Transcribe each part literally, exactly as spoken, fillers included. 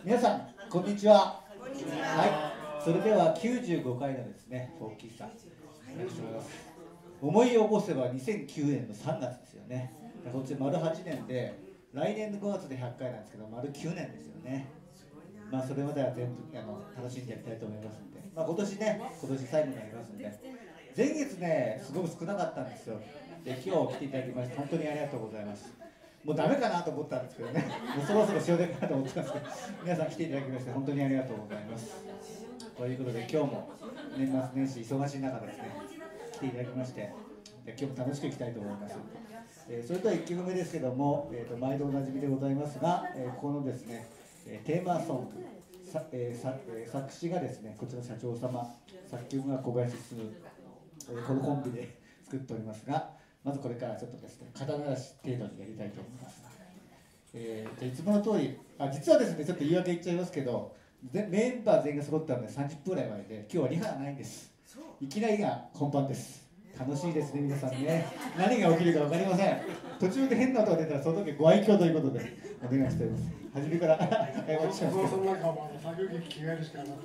皆さんこんにちは。こんにちは。はい、それではきゅうじゅうごかいのですね、フォーキーさん、よろしくお願いします。思い起こせばにせんきゅうねんのさんがつですよね。こっち丸はちねんで、来年のごがつでひゃっかいなんですけど、丸きゅうねんですよね。まあそれまでは全部あの楽しんでやりたいと思いますんで、まあ、今年ね、今年最後になりますんで、前月ね、すごく少なかったんですよ。で、今日来ていただきまして、本当にありがとうございます。もうダメかなと思ったんですけどね、もうそろそろ終電かなと思ってたんですけど、皆さん来ていただきまして、本当にありがとうございます。ということで、今日も年末年始、忙しい中ですね、来ていただきまして、今日も楽しくいきたいと思います。えー、それではいっきょくめですけども、えー、と毎度おなじみでございますが、えー、このですね、えー、テーマソング、さえーさえー、作詞がですね、こちらの社長様、作曲が小林進、えー、このコンビで作っておりますが、まずこれからちょっとですね、肩慣らし程度にやりたいと思います。えー、じゃいつもの通り、あ、実はですね、ちょっと言い訳言っちゃいますけど、でメンバー全員が揃ったのでさんじゅっぷんぐらい前で、今日はリハがないんです。いきなりが本番です。楽しいですね、皆さんね。何が起きるか分かりません。途中で変な音が出たら、その時ご愛嬌ということでお願いしております。初めから謝ってしまいます。 その中も作業着着替えるしかなくて。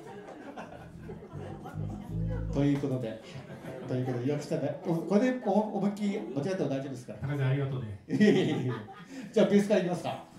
ということで、ということで、よくしたね。これで思いっきり間違っても大丈夫ですか。 高橋ありがとうね。 じゃあベースからいきますか。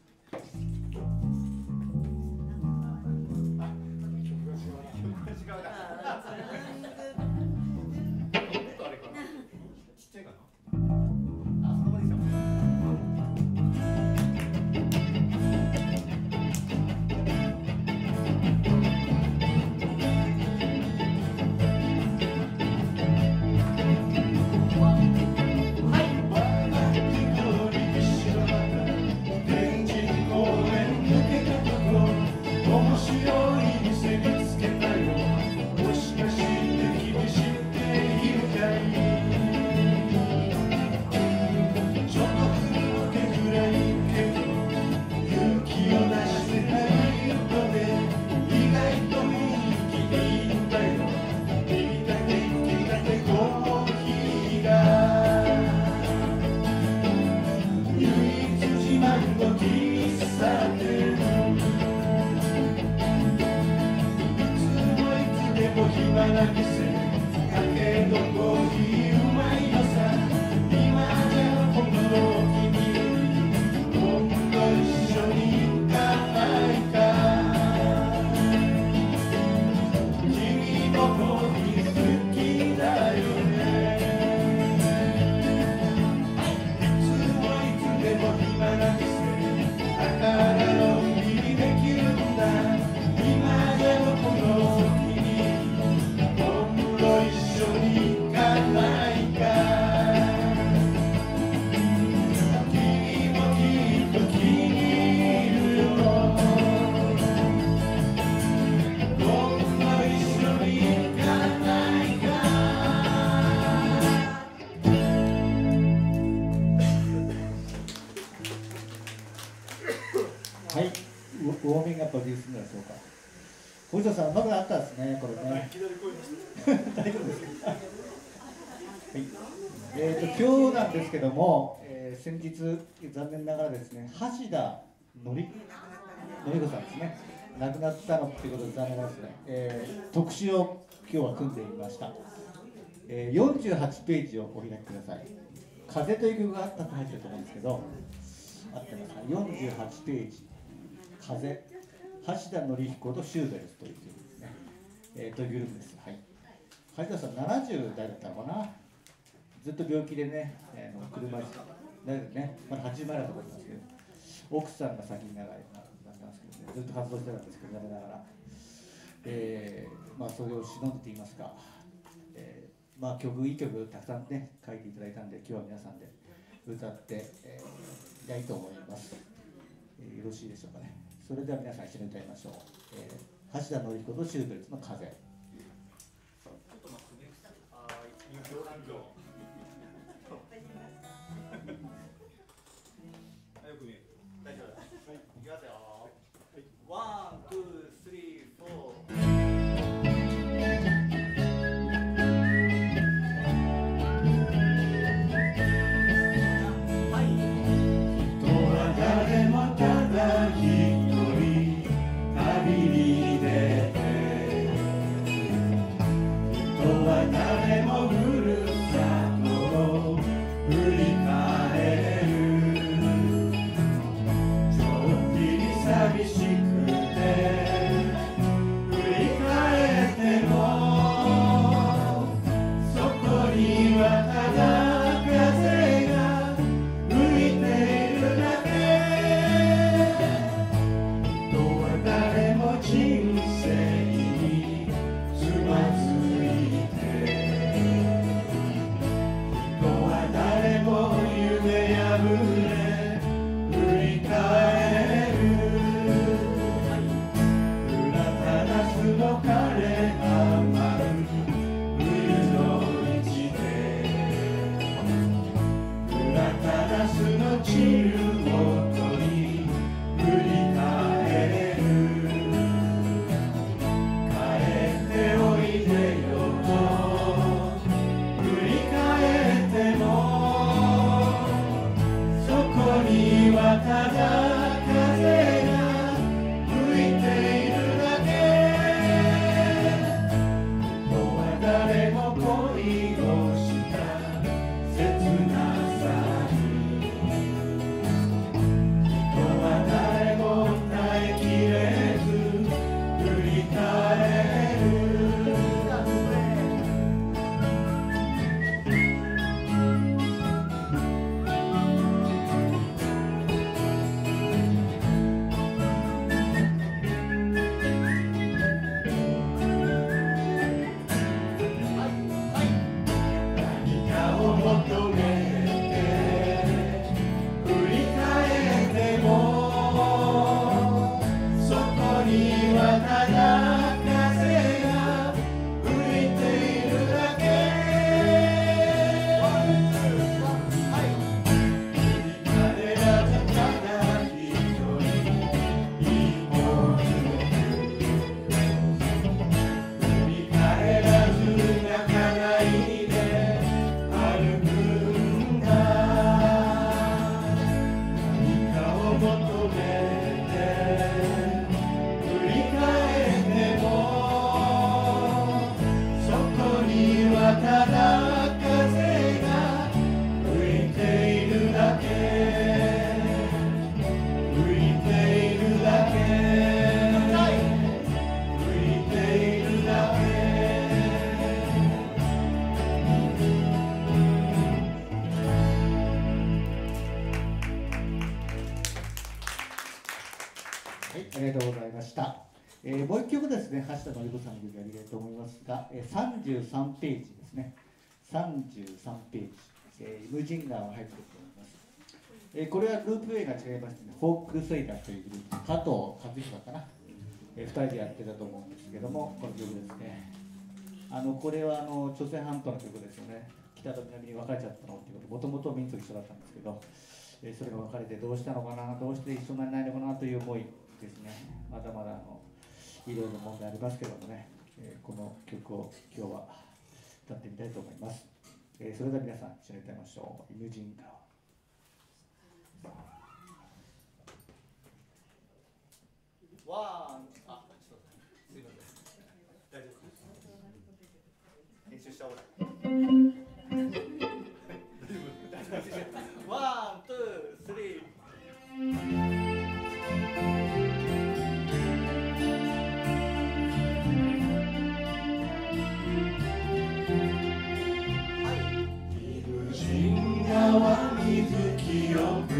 ウォーミングアップはデュースぐらいでしょうか。小磯さん、うまくなったですね、これね。大丈夫ですか。はい。えっ、ー、と、今日なんですけども、えー、先日、残念ながらですね、橋田のり子さんですね。亡くなったのっていうことで残念ながらですね、えー、特集を今日は組んでみました。えー、よんじゅうはちページをお開きください。風という曲があったと入ってると思うんですけど、あってますか。よんじゅうはちページ。風、橋田紀彦とシューベルスという曲ですね。えー、というグループです。はい。橋田さんななじゅうだいだったのかな。ずっと病気でね、えー、車椅子だけどね、まだはちじゅうまえだと思いますけど、奥さんが先に長いだったんですけどね、ずっと活動してたんですけど、残念ながら、えー、まあそれを忍んでと言いますか、えー、まあ曲いい曲たくさんね書いていただいたんで、今日は皆さんで歌って、えー、いきたいと思います。えー、よろしいでしょうかね。それでは皆さん一緒に歌いましょう。えー、橋田紀彦とシューベルスの風。ちょっと待ってね。ああ、人形人形。よく見える。大丈夫だ。はい、いきますよ。ワン、ツー、スリー、フォー。 人は誰もただ一人寂しくて振り返ってもそこにはただ風が吹いているだけ。人は誰も人生につまずいて、人は誰も夢破れ振り返る。うらたなすの枯れ葉舞う冬の市で、うらたなすの散る音に振り返る。帰っておいでよと振り返ってもそこにはただ風が吹いているだけ。人は誰も恋をした切なさに、人は誰も耐えきれず振り返る。何かを求めて振り返ってもそこにはただ風が吹いているだけ。彼らじゃただ一人一歩ずつ振り返らず泣かないで歩くんだ。何かを求めて振り返ってもそこにはただ風が吹いているだけ。吹いているだけ。吹いているだけ。 はい、ありがとうございました。えーもう一曲ですね、橋田紀子さんの曲やりたいと思いますが、えー、さんじゅうさんページですね。さんじゅうさんページ、えーイムジンガーが入っていると思います。えーこれはループ A が違いましてね、フォークセイラーというグループ、加藤和彦かな、えー、ふたりでやってたと思うんですけども、この曲ですね。あのこれはあの朝鮮半島の曲ですよね。北と南に分かれちゃったのっていうこと、もともと民族一緒だったんですけど、えーそれが分かれてどうしたのかな、どうして一緒になれないのかなという思いですね。まだまだあのいろいろな問題ありますけどもね、えーこの曲を今日は歌ってみたいと思います。えーそれでは皆さん一緒に歌いましょう。イムジンガー。ワン、あ、ちょっとすいません。大丈夫です。練習した方がいい。大丈夫です。ワン、ツー、スリー。 イムジン川水清く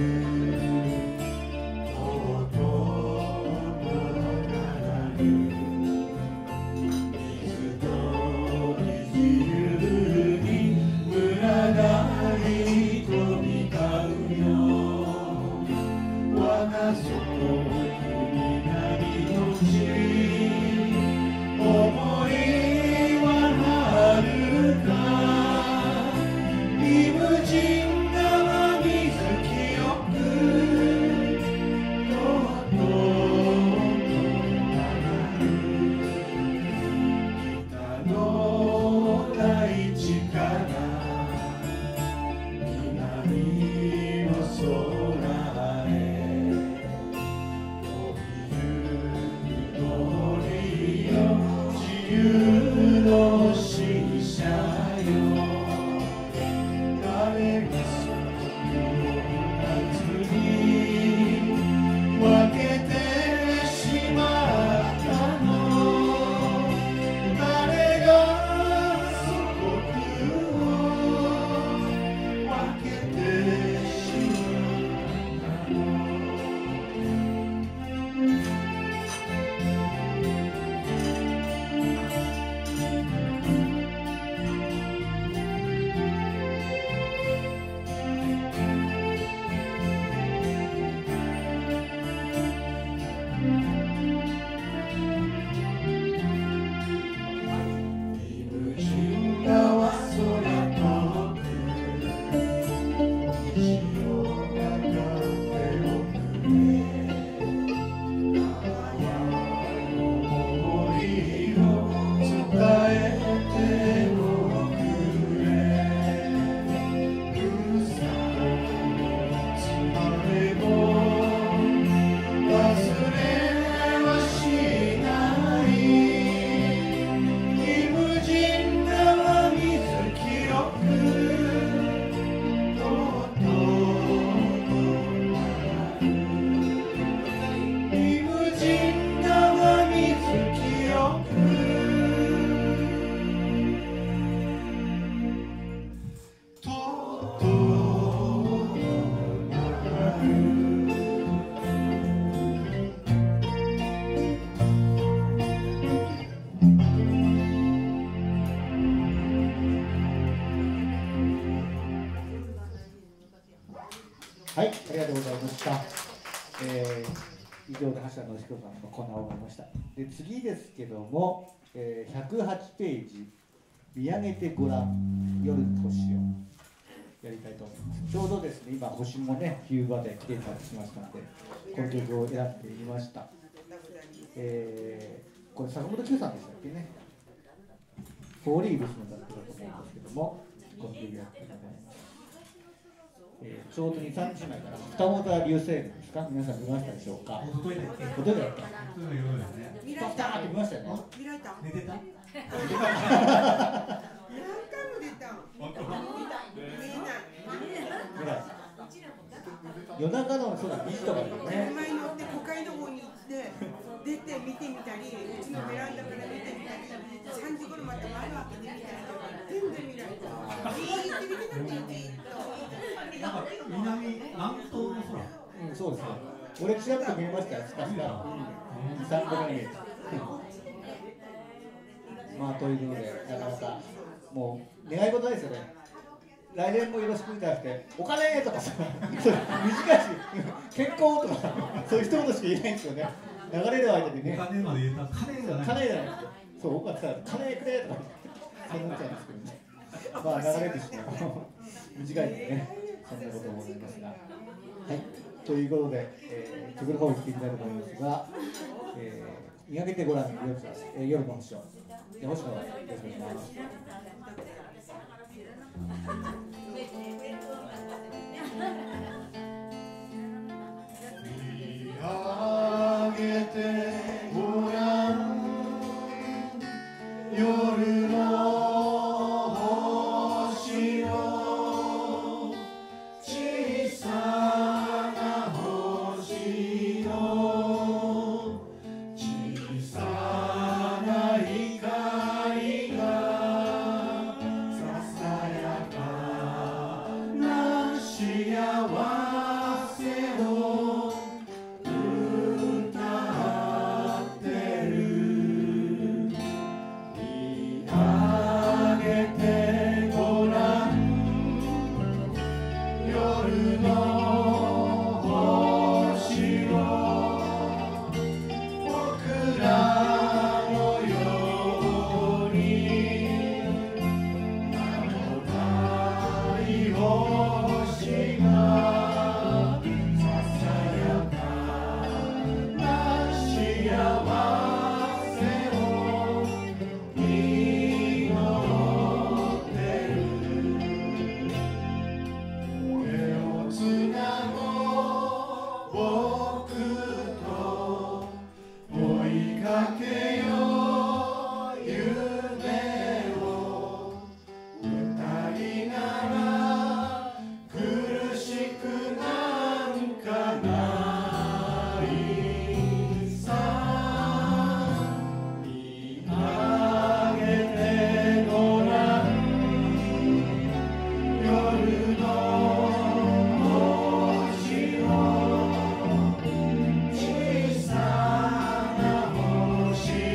とうとうと流る水と水ゆるはい、ありがとうございました。えー、以上で橋田のしこさんのコーナーを終わりました。で、次ですけども、えー、ひゃくはちページ、見上げてごらん、夜の星をやりたいと思います。ちょうどですね、今、星もね、冬場で来てたりしましたので、この曲を選んでみました。えー、これ、坂本九さんでしたっけね。フォーリーブスの楽曲だと思うんですけども、この曲やっていただきます。えー、ちょうどに、さんにちまえから二本座流星群ですか、皆さん見ましたでしょうか。 おとといだっけ。 おとといだった。 見パターって見ましたよね。 見られた。 寝てた。 何回も出た。 本当。 見えない。 見ない。夜中のそうだにじとかだよね。 車に乗って都会の方に行って出て見てみたり、うちのベランダから見てみたり、さんじ頃また窓開けてみたりとか全然見られた。じーって見てたんだよじーっと。 なんか南南東の空。 うん、そうですね。俺ちらっと見えましたよ。スカスカ。二三個目に見えた。まあということで、なかなかもう願い事ですよね。来年もよろしくみたいなくて、お金とかさ、短いし、健康とか、そういう一言しか言えないんですよね。流れる間にね。 お金まで言えた。金じゃない。 金じゃないですよ。そう、僕はさ、金くれとか、そうなっちゃうんですけどね。まあ流れてしまう。短いんでね、そんなことも思いますが。はい、ということで、えー、曲の方に行ってみたいと思いますが、えー、見上げてごらん夜さ、えー、夜の星を。で、星野はよろしくお願いします。 見上げてごらん、夜の星を、小さな星の小さな光がささやかな幸せを歌ってる。見上げてごらん、夜の星を、僕らのように名もない星がささやかな幸せを祈ってる。手をつなごう僕と、追いかけよう夢を、歌いながら苦しくなんかないさ。見上げてごらん、夜の星を、小さな星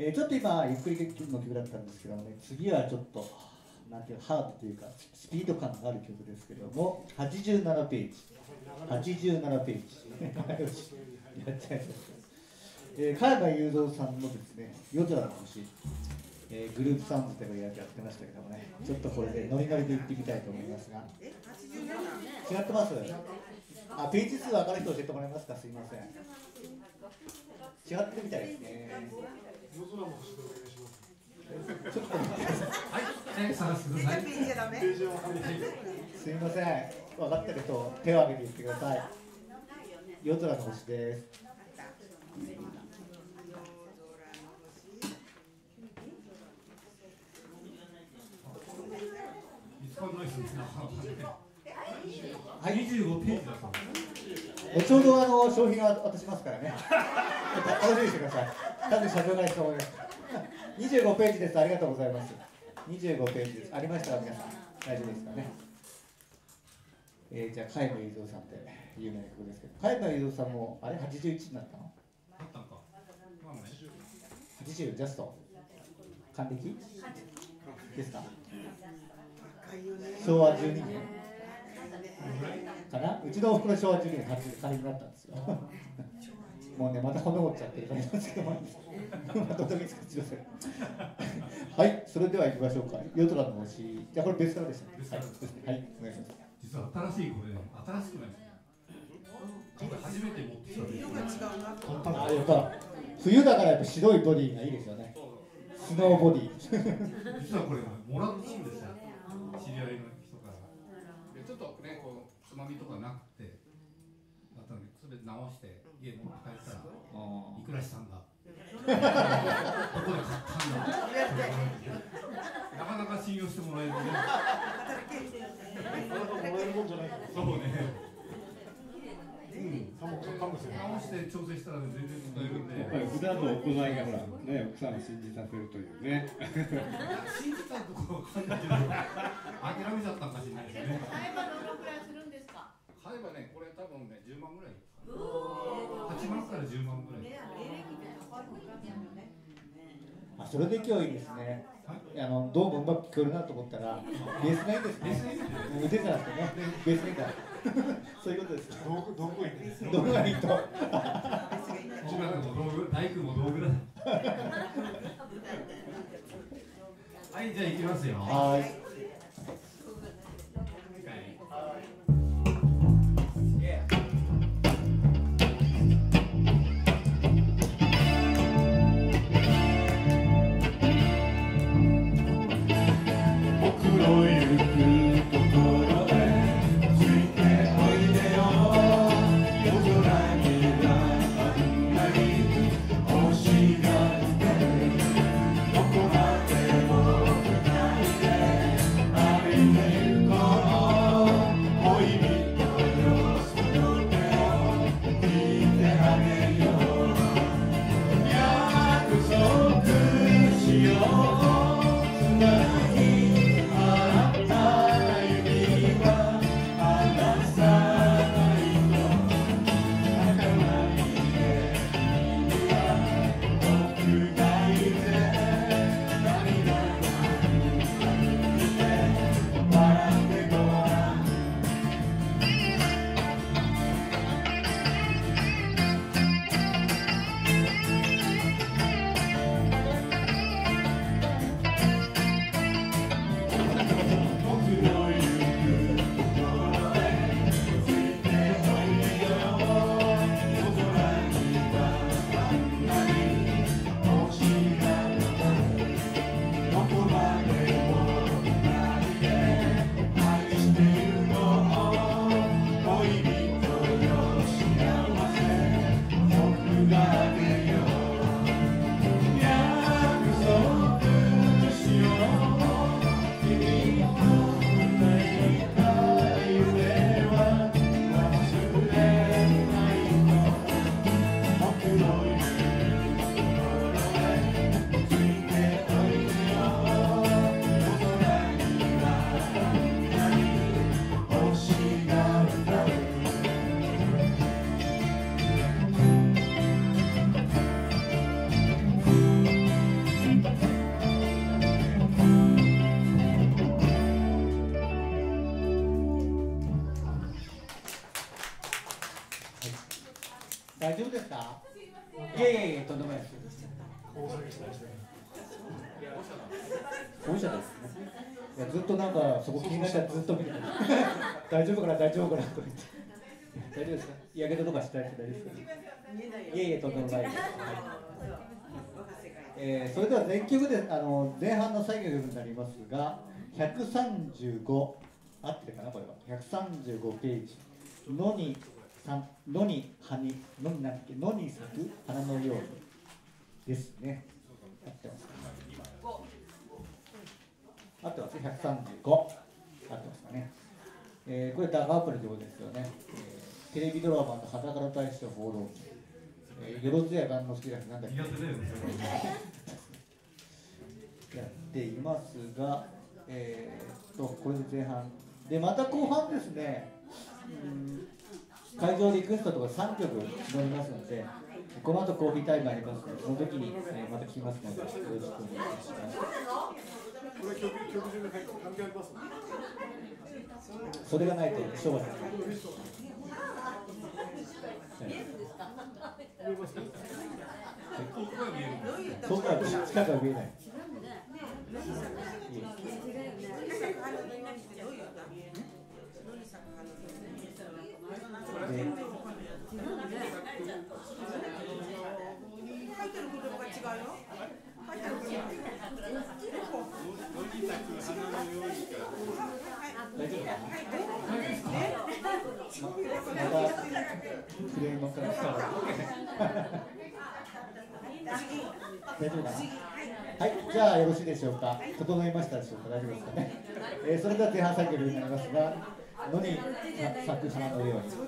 えー、ちょっと今ゆっくりの曲だったんですけどもね、次はちょっとなんていうハードというかスピード感がある曲ですけども、はちじゅうななページはちじゅうななページよしやっちゃいます。えー、加山雄三さんのですね「夜空の星」、えー、グループサウンズでもやってましたけどもね、ちょっとこれでノリノリでいってみたいと思いますが、 え、はちじゅうなな。 違ってます？あ、ページ数分かる人教えてもらえますか？すいません。違ってみたいですね。 夜空の星でお願いします。 ちょっと待ってください。 はい、はい、探してください。 ページじゃダメ。 ページはわかりません。 すいません。分かってる人手を挙げて言ってください。夜空の星です。 はい、にじゅうごページだそうです。 ちょうどあの商品は渡しますからね。楽しみにしてください。多分社長がいいと思います。にじゅうごページです。ありがとうございます。にじゅうごページです。ありましたか皆さん。大丈夫ですかね。えー、じゃあ加山雄三さんって有名な曲ですけど、加山雄三さんもあれはちじゅういちになったの？ あったんか。まあね。 はちじゅうジャスト。還暦ですか？しょうわじゅうにねんかな。うちのおふくろしょうわじゅうにねん還暦になったんですよ。もうねまた骨折っちゃってる感じなんですけど、また時々すいません。はい、それでは行きましょうか。夜空の星。じゃあこれ別からですね。はい、はい、お願いします。 実は新しいこれ新しくないですね。今回初めて持ってきたんで。 色が違うな。 あ、やっぱ冬だからやっぱ白いボディがいいですよね。スノーボディ。 実はこれもらったんですよ。知り合いの人から。でちょっとねこうつまみとかなくて、だったのでそれ直して家に持って帰ったらいくらしたんだ。どこで買ったんだ。なかなか信用してもらえるね。 なかなかもらえるもんじゃないから。 そうね。 うん、かもかもしれない。 直して調整したら、ね、全然使えるんで。 やっぱり普段の行いがほら、ね、奥さんを信じさせるというね。 信じたところわかんないけど、諦めちゃったかもしれないですね。 買えばどのくらいするんですか？ 買えばね、これ多分ね、じゅうまんぐらい。はちまんからじゅうまんぐらい。 あ、それで今日いいですね。あのどうもうまく聞こえるなと思ったらベースがいいですね。腕じゃなくてね、ベースがいいから。そういうことです。 道具道具いいです。 道具がいいと。 音楽も道具、大工も道具だ。はい、じゃあ行きますよ。 はい。 どこまでも美味しかったですね。いやずっとなんかそこ気になっちゃってずっと見てた大丈夫かな大丈夫かなと言って大丈夫ですか？やけどとかしたり大丈夫ですか？いえいえとんでもないです、はい。えー、それでは全曲であの前半の最後になりますがひゃくさんじゅうご合ってるかなこれはひゃくさんじゅうごページのにのに葉にのになんだっけのに咲く花のようにですね。合ってますか？合ってます？ひゃくさんじゅうご合ってますかね。えー、これダガープの曲ですよね。えー、テレビドラマの裸の大使を放浪記、えー、よろずやがんの好きだなんだっけやっていますが、えー、とこれで前半でまた後半ですね。うん会場リクエストとかさんきょく募りますので、この後コーヒータイムありますので、その時に、えー、また聞きますので、よろしくお願いします。 これ曲曲順で関係あります？ それがないと商売です。そんな近くは見えない。で書いてる言葉が違うよ。書いてる言葉。 大丈夫かな？またクレームから来たら大丈夫かな？はい、じゃあよろしいでしょうか。整いましたでしょうか。大丈夫ですかね。えー、それでは前半作業になりますが、のに咲く花のように。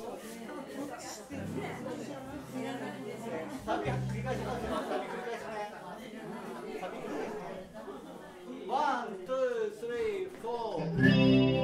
ワン、ツー、スリー、フォー。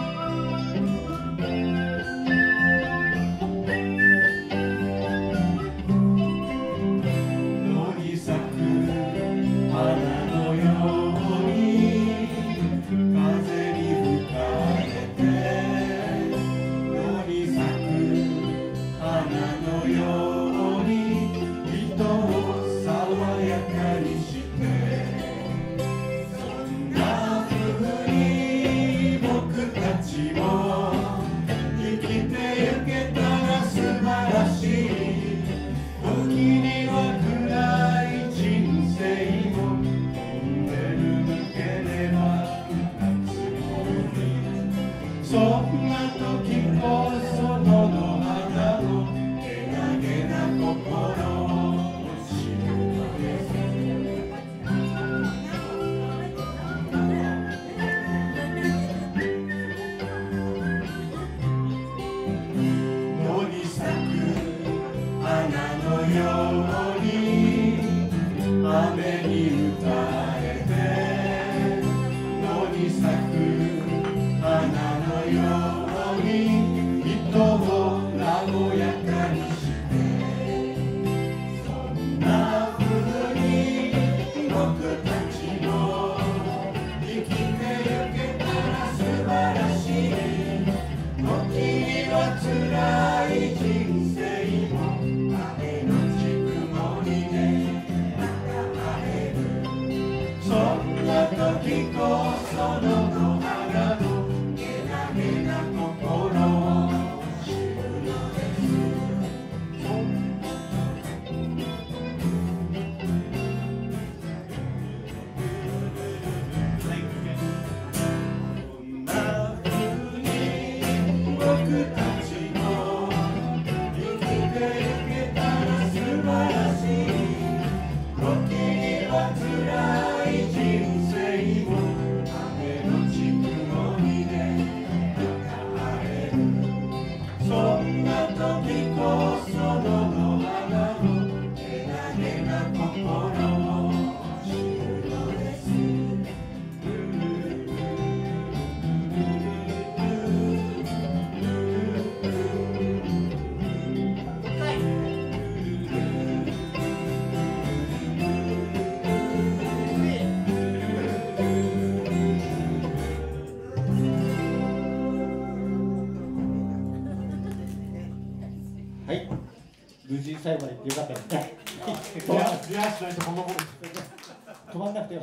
最後まで行ってよかったですね。止まんなくてよかった。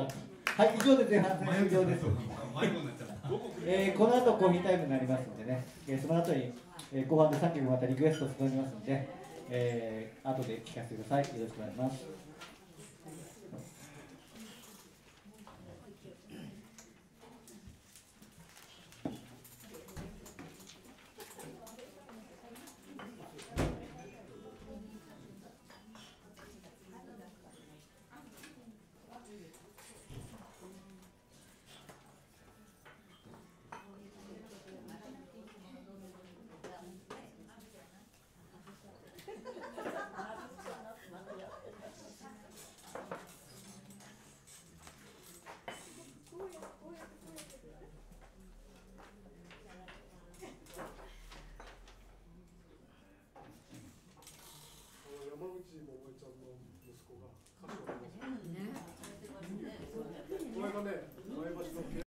はい、以上で前半戦終了です。 迷子になっちゃった。 えー、この後コーヒータイムになりますんでね、えー、その後に、えー、後半でさんきょくまたリクエストしておりますんで、えー、後で聞かせてください。よろしくお願いします。 山口百恵ちゃんの息子が歌手をやります。この間ね、前橋の